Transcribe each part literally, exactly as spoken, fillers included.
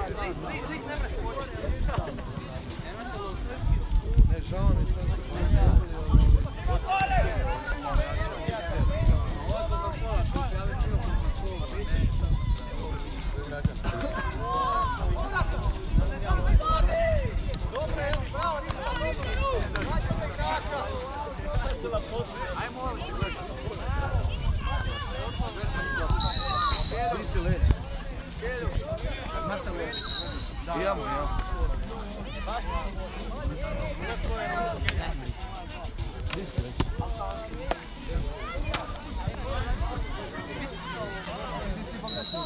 Lik ne mre skočiti. Ne, žao mi što se ajmo ovdje. Ti si leć. Mata leć. Imamo, imamo. Ti si leć. Ti si ipak nešto.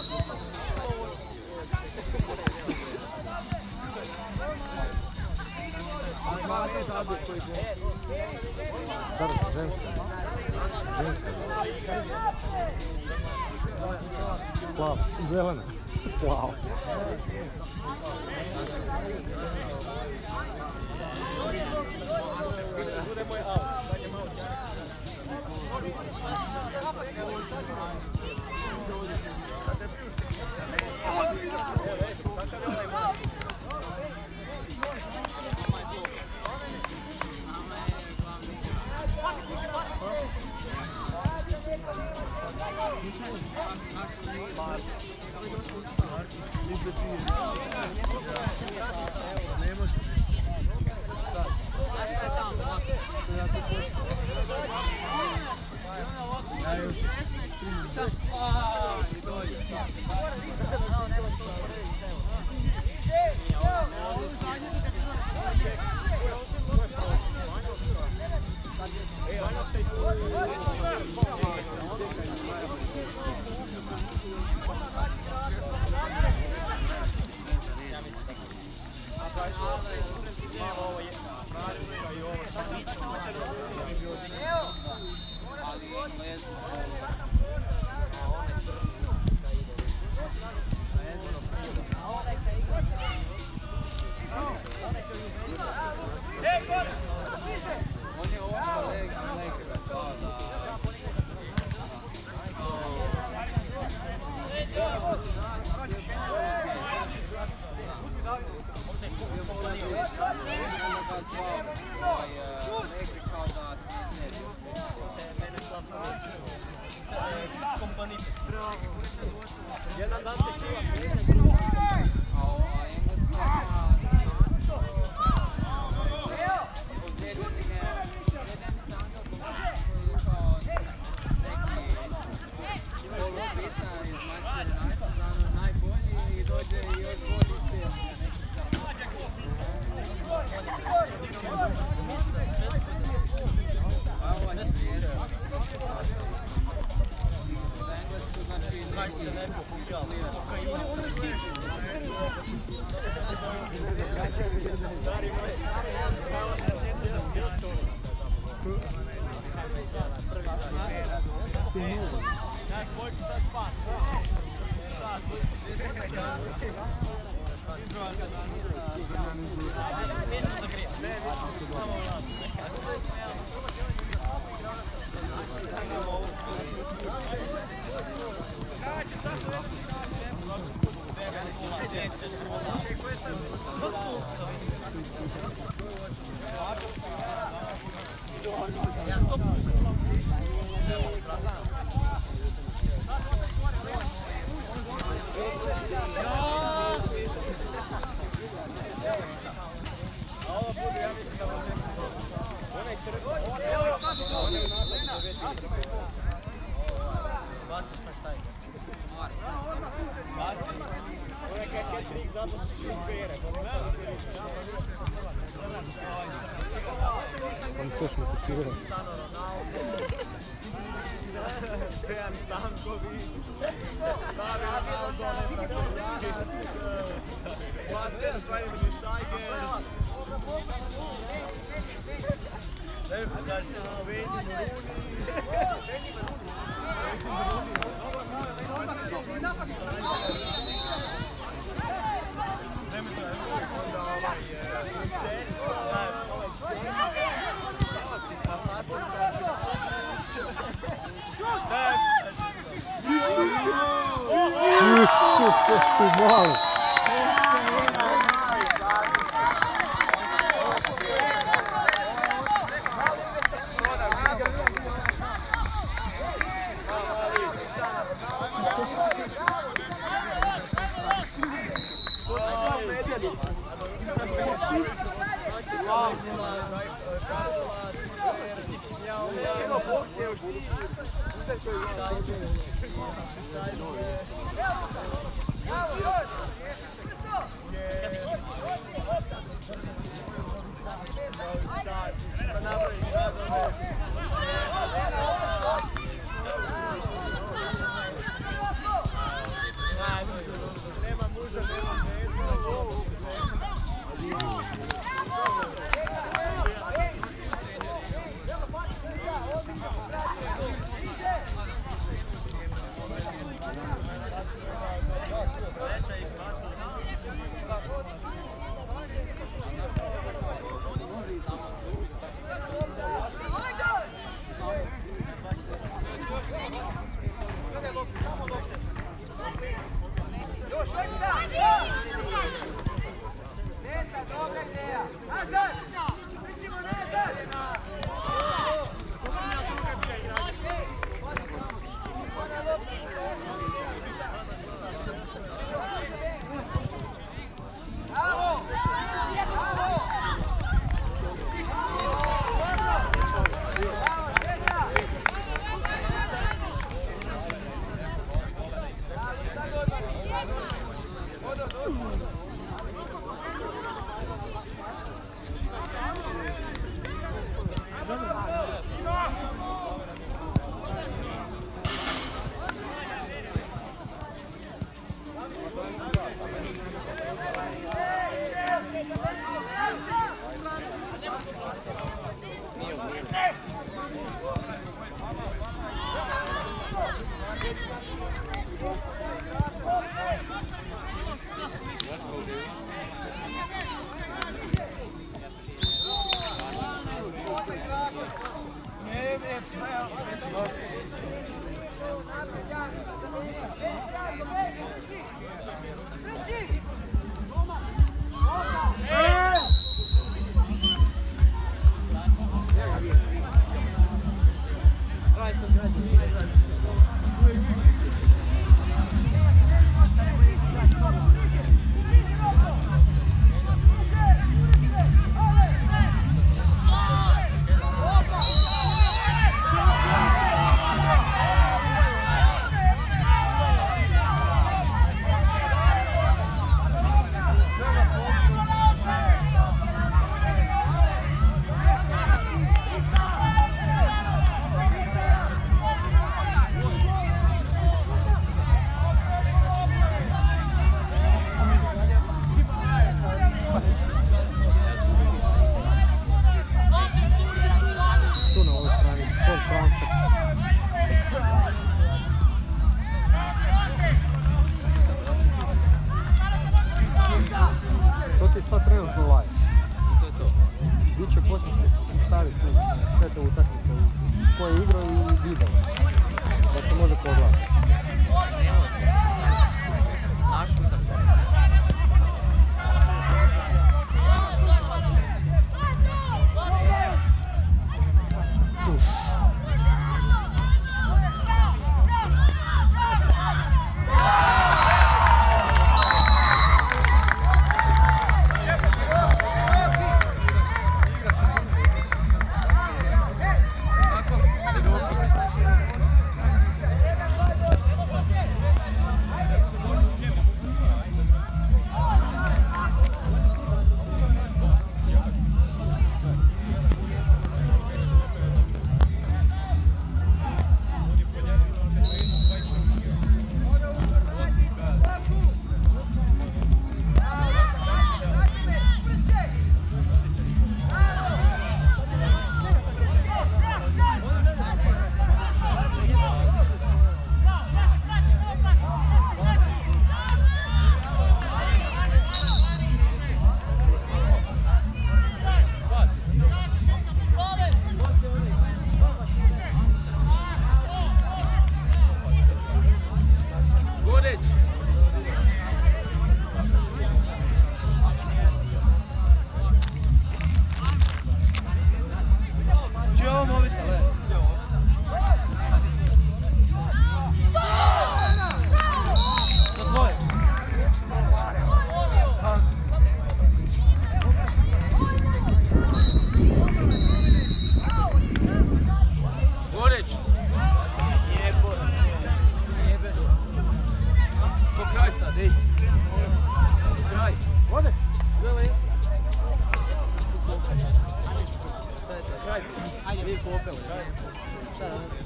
Hvala je zabut koji je. Staro, ženska. Ženska. Plav. Zelena. Plav. Bude moj aut. Sad je malo ne može. Znaš šta je tamo? Ja još šesnaest i sad... Aaaa, stoji. On je ošao neke da sada. Jedan dan te čuva. A ova engleska ozlijeđeni me jedan sandal koji je kao neki poluspica iz Manchester United, najbolji i dođe i još bolji se neki sam. A ova je svijet. Za englesku znači Kaži se neko pukjal. Dari moj. Kao da sjeti za filtru. Prvi dan. Ja svojku sad pa. Da, desnica. Izdravan ga dan. Nismo se grije. Ne, nismo. Samo vlad. Kako su uopšte? Ja to pustimo. A ovo bude, ja mislim da vam nešto. Onaj trg. Basti šta šta je? Basti. Onaj kaj je trik zato što su pere. Tam sve što poštivira. Stano Ronaldo. Dejan Stanković. Pravi Ronaldo. Brasilianac. Bastian Schweinsteiger. Da mi pokaži. Wayne Rooney. Nemojte, onda ovaj Čerko, ovaj Čerko, a Hasan Savić. Isuse, tu malo! Let's go.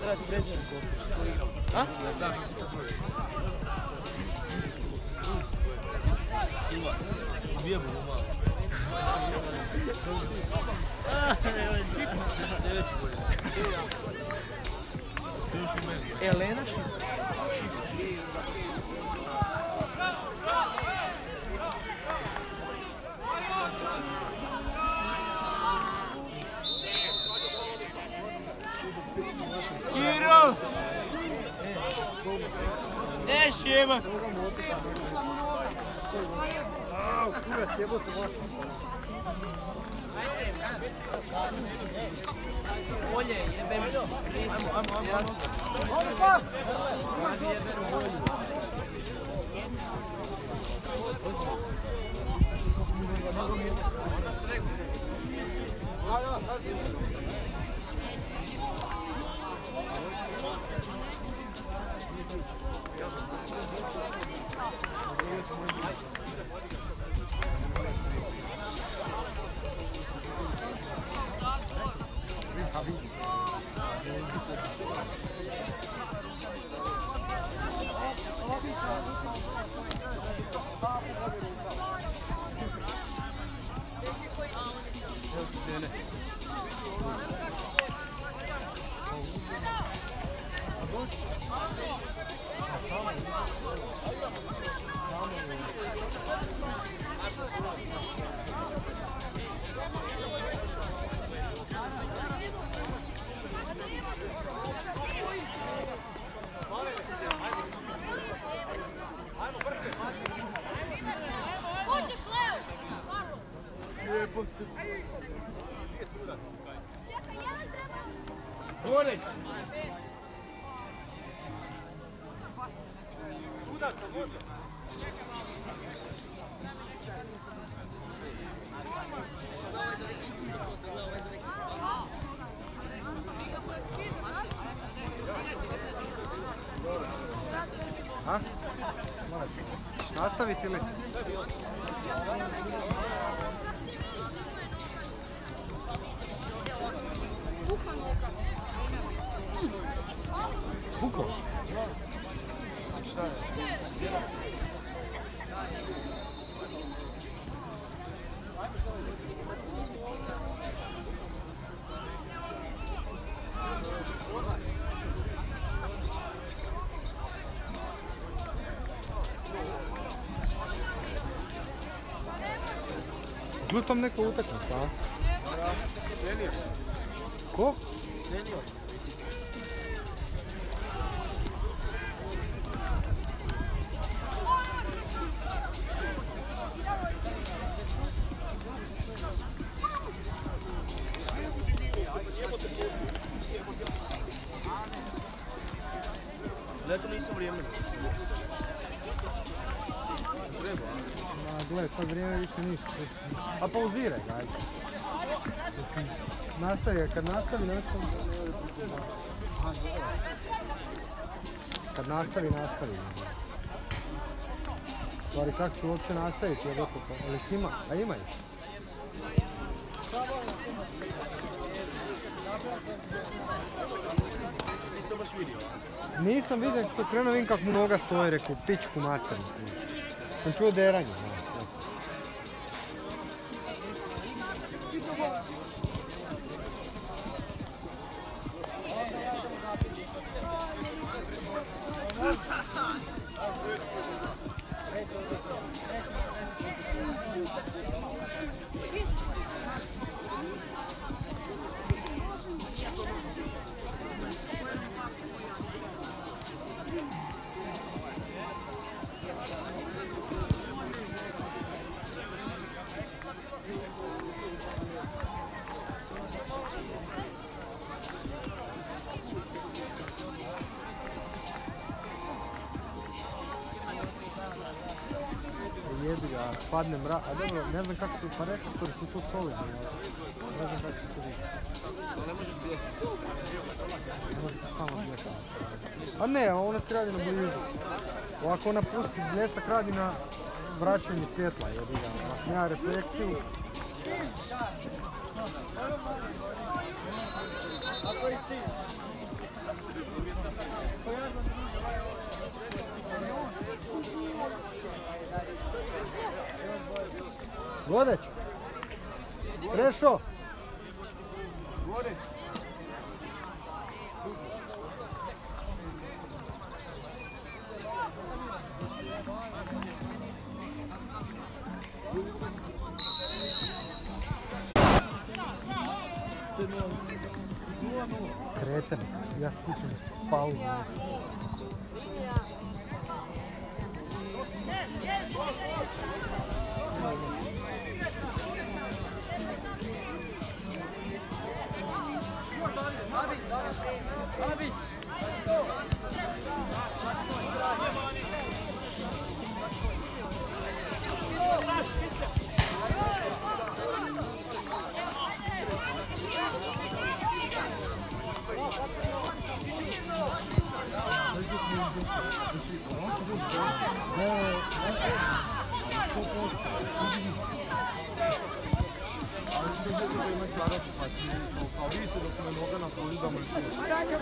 treba ti prezirati koliko. A? Da, što čita broj. Silva, ubije mu malo. Sljedeći bolje. To još u meni. Elena Šikoš. Kiro! Ne šima! Au, kurac, jebote ovako. Bolje, jebem. Ajmo, ajmo, ajmo. Kaži jebem bolje. Borić! Sudaca može. A? Ćeš nastaviti ili? Buklo? Šta je? Glutom neko utakmica, a? Senior. Ko? Senior. Leto nisam vrijeme. Treba. Ma gledaj, sad vrijeme više ništa. A pauziraj, ajde. Nastavi, kad nastavi, nastavi. Kad nastavi, nastavi. Stvari, kako ću uopće nastaviti, ja gotovo. Ali ima, a ima ih. Nisam baš vidio. Nisam vidio, se krenuo vidim kako mu noga stoji, rekao, pičku maternu. Sam čuo deranje. Jebi ga, padne mrak, a dobro, ne znam kako su, pa rekao su tu solidni, ne znam kako su se vidi. Ne možeš pjesmiti. Ne možeš se samo pjesmiti. A ne, ona ti radi na blizu. Ovako ona pusti bljesak, radi na vraćanju svjetla, jebi ga, nema refleksiju. Ako i ti. Godeć! Prešo! Kreten, ja stisnem pauzu. Ali se zveče da ima čarapu, pa si kao vi se dok me noga na poli da mrtviš.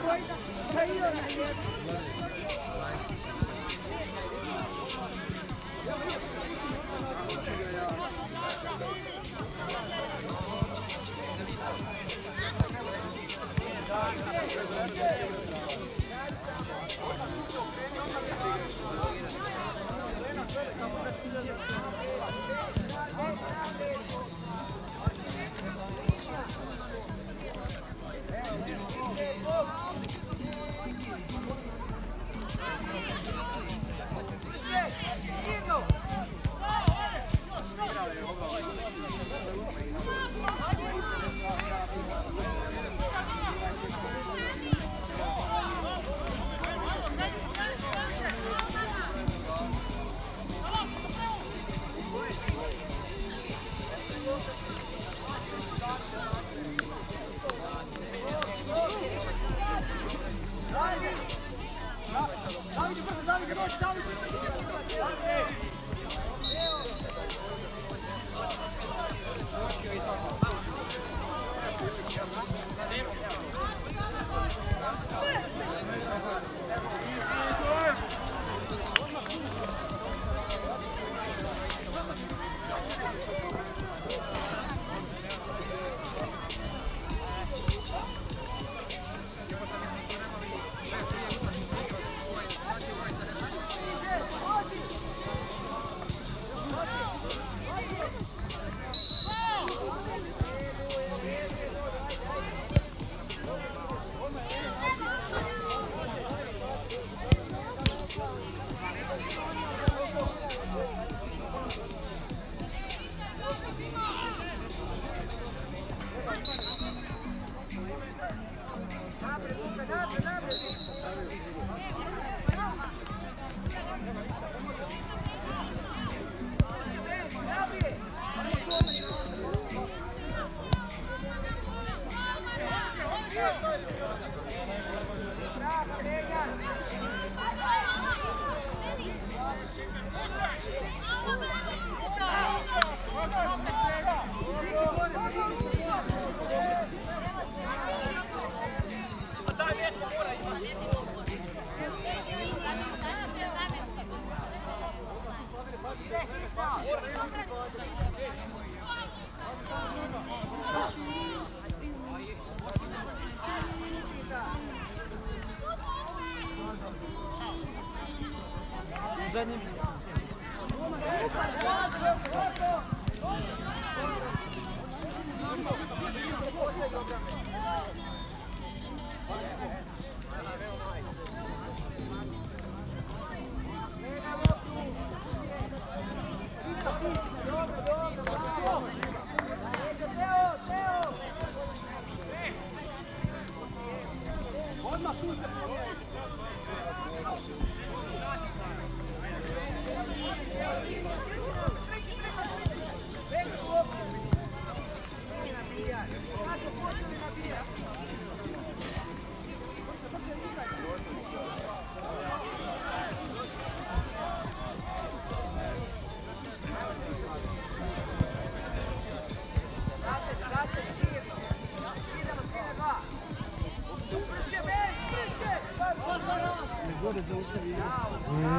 Zadnji. Mm.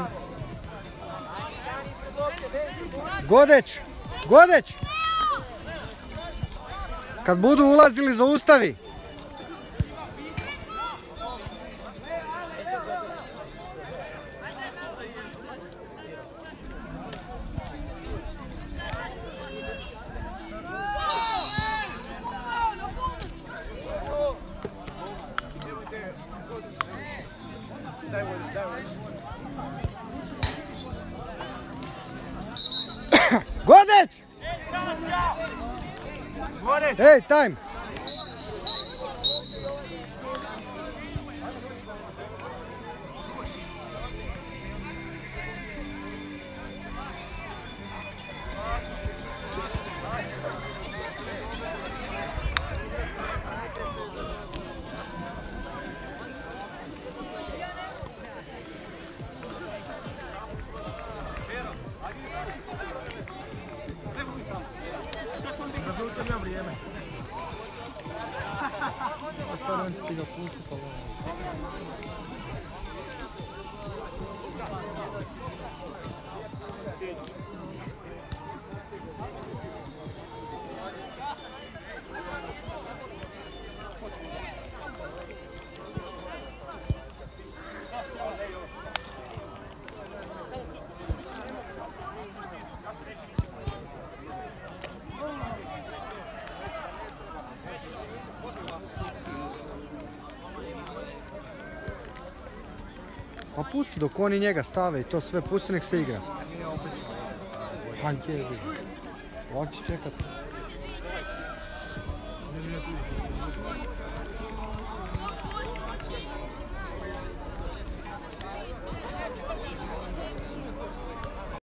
Godeć! Godeć! Kad budu ulazili, zaustavi! Godeć! Hey, time! Zaustavljam ja vrijeme. Otvaram ću ti ga pusti pa ono. Pa pusti dok oni njega stave i to sve, pusti nek se igra. Nije opet ću staviti. Pa gdje je? Ovak će čekat. Ne, ne, ne,